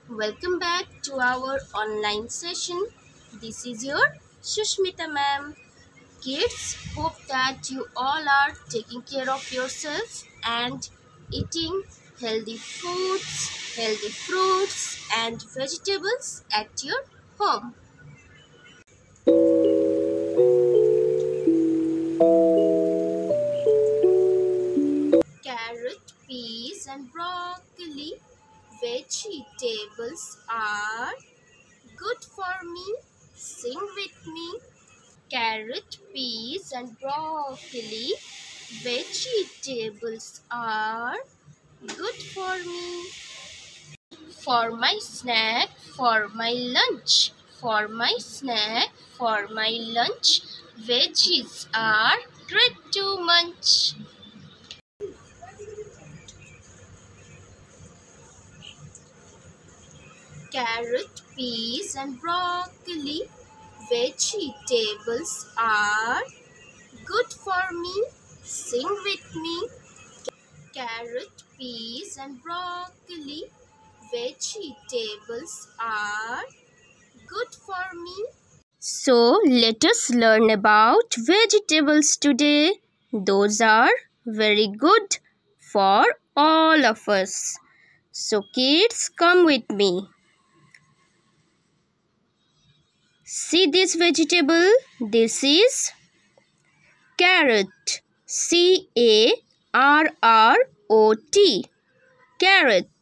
Welcome back to our online session. This is your Shushmita ma'am. Kids, hope that you all are taking care of yourselves and eating healthy foods, healthy fruits and vegetables at your home. Carrot, peas and broccoli vegetables are good for me. Sing with me. Carrot, peas and broccoli vegetables are good for me. For my snack, for my lunch. For my snack, for my lunch, veggies are great to munch. Carrot, peas and broccoli vegetables are good for me. Sing with me. Carrot, peas and broccoli vegetables are good for me. So let us learn about vegetables today. Those are very good for all of us. So kids, come with me. See this vegetable? This is carrot. C-A-R-R-O-T. Carrot.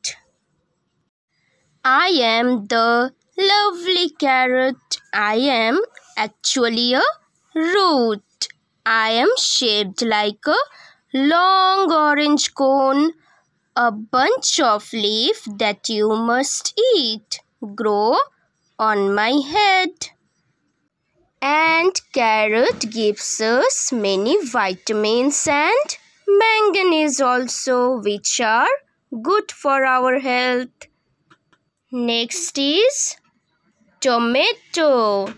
I am the lovely carrot. I am actually a root. I am shaped like a long orange cone, a bunch of leaf that you must eat. Grow on my head. And carrot gives us many vitamins and manganese also, which are good for our health. Next is tomato.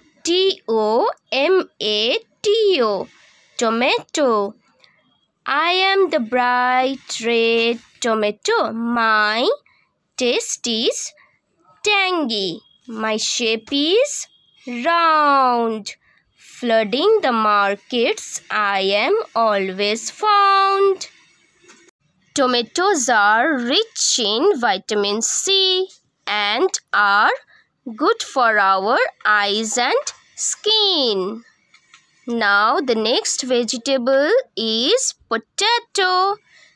T-O-M-A-T-O. Tomato. I am the bright red tomato. My taste is tangy. My shape is round. Flooding the markets, I am always found. Tomatoes are rich in vitamin C and are good for our eyes and skin. Now the next vegetable is potato.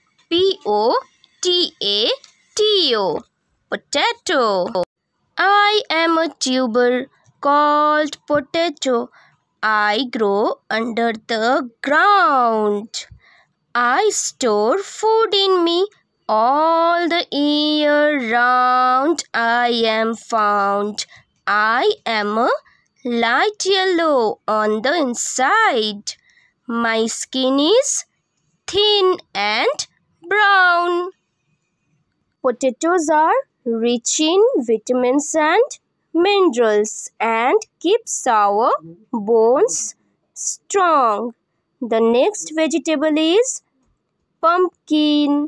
P-O-T-A-T-O. Potato. I am a tuber called potato. I grow under the ground. I store food in me all the year round. I am found. I am a light yellow on the inside. My skin is thin and brown. Potatoes are rich in vitamins and minerals and keeps our bones strong. The next vegetable is pumpkin.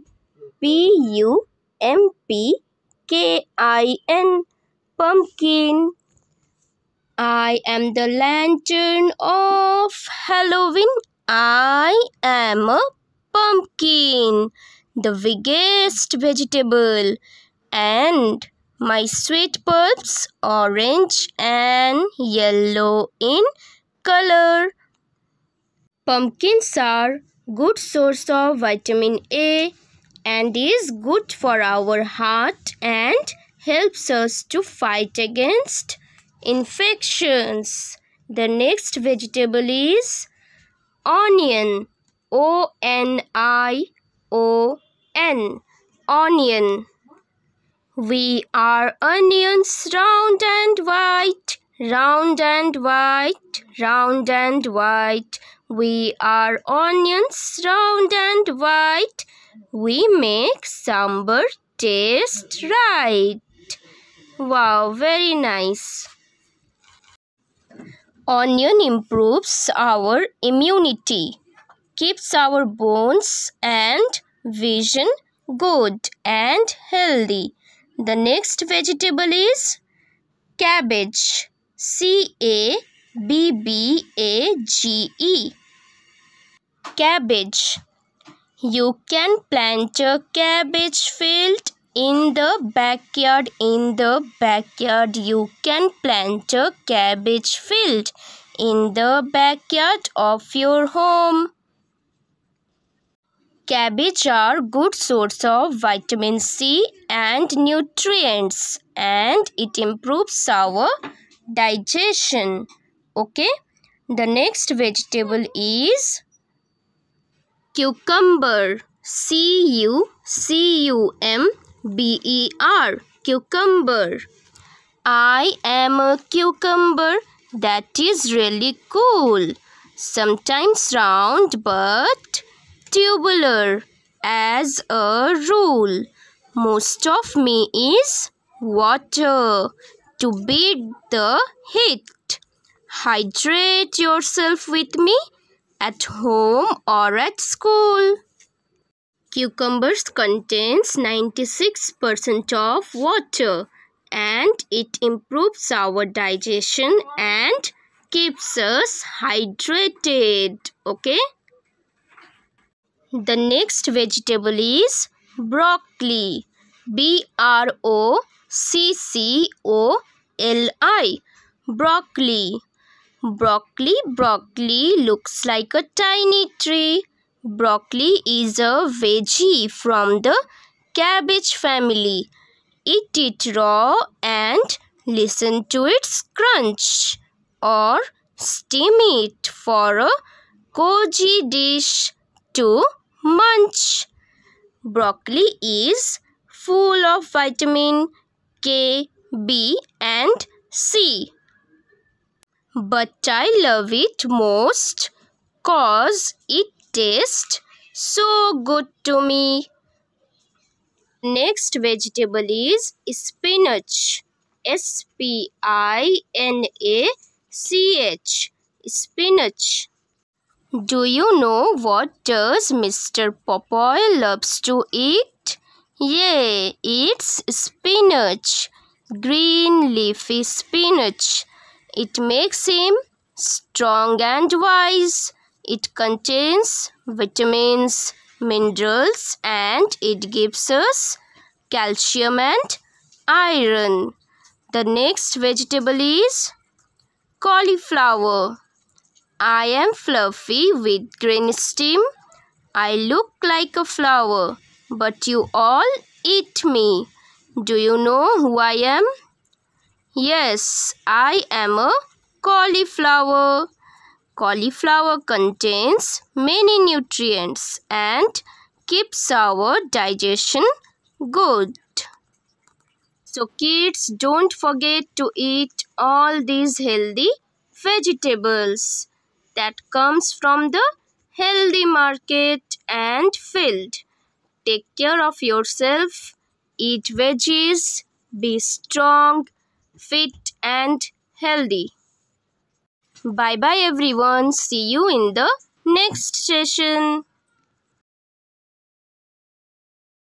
P-U-M-P-K-I-N. Pumpkin. I am the lantern of Halloween. I am a pumpkin, the biggest vegetable, and my sweet pulps orange and yellow in color. Pumpkins are good source of vitamin A and is good for our heart and helps us to fight against infections. The next vegetable is onion. O-N-I-O-N. Onion. We are onions, round and white, round and white, round and white. We are onions, round and white. We make sambar taste right. Wow, very nice. Onion improves our immunity, keeps our bones and vision good and healthy. The next vegetable is cabbage. C-A-B-B-A-G-E. Cabbage. You can plant a cabbage field in the backyard. In the backyard, you can plant a cabbage field in the backyard of your home. Cabbage are good source of vitamin C and nutrients, and it improves our digestion. Okay, the next vegetable is cucumber. C-U-C-U-M-B-E-R. Cucumber. I am a cucumber. That is really cool. Sometimes round but tubular. As a rule, most of me is water to beat the heat. Hydrate yourself with me at home or at school. Cucumbers contains 96% of water, and it improves our digestion and keeps us hydrated. Okay. The next vegetable is broccoli. B-R-O-C-C-O-L-I. Broccoli. Broccoli looks like a tiny tree. Broccoli is a veggie from the cabbage family. Eat it raw and listen to its crunch, or steam it for a cozy dish to munch. Broccoli is full of vitamin K, B and C. But I love it most cause it tastes so good to me. Next vegetable is spinach. S-P-I-N-A-C-H. Spinach. Do you know what does Mr. Popeye loves to eat? Yeah, it's spinach. Green leafy spinach. It makes him strong and wise. It contains vitamins, minerals, and it gives us calcium and iron. The next vegetable is cauliflower. I am fluffy with green stem. I look like a flower, but you all eat me. Do you know who I am? Yes, I am a cauliflower. Cauliflower contains many nutrients and keeps our digestion good. So kids, don't forget to eat all these healthy vegetables that comes from the healthy market and field. Take care of yourself, eat veggies, be strong, fit and healthy. Bye bye everyone. See you in the next session.